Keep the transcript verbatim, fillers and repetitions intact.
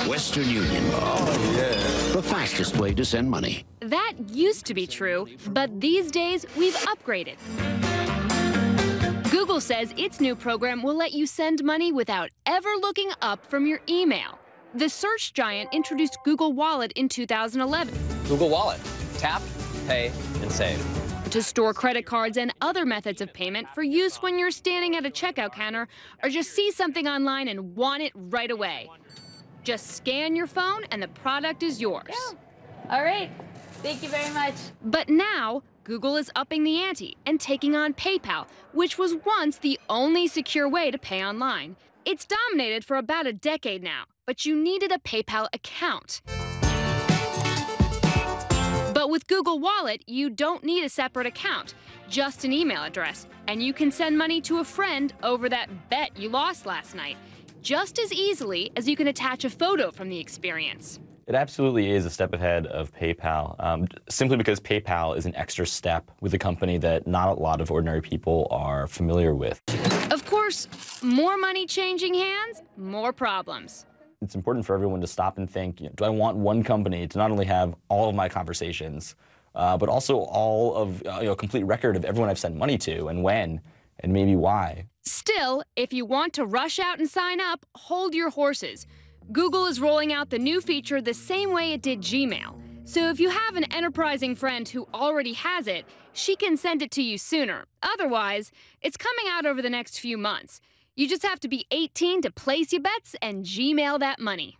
Western Union. Oh, yeah. The fastest way to send money. That used to be true, but these days we've upgraded. Google says its new program will let you send money without ever looking up from your email. The search giant introduced Google Wallet in two thousand eleven. Google Wallet. Tap, pay, and save. To store credit cards and other methods of payment for use when you're standing at a checkout counter or just see something online and want it right away. Just scan your phone and the product is yours. Yeah. All right. Thank you very much. But now, Google is upping the ante and taking on PayPal, which was once the only secure way to pay online. It's dominated for about a decade now, but you needed a PayPal account. But with Google Wallet, you don't need a separate account, just an email address, and you can send money to a friend over that bet you lost last night, just as easily as you can attach a photo from the experience. It absolutely is a step ahead of PayPal, um, simply because PayPal is an extra step with a company that not a lot of ordinary people are familiar with. Of course, more money changing hands, more problems. It's important for everyone to stop and think, you know, do I want one company to not only have all of my conversations, uh, but also all of, uh, you know, a complete record of everyone I've sent money to and when and maybe why. Still, if you want to rush out and sign up, hold your horses. Google is rolling out the new feature the same way it did Gmail. So if you have an enterprising friend who already has it, she can send it to you sooner. Otherwise, it's coming out over the next few months. You just have to be eighteen to place your bets and Gmail that money.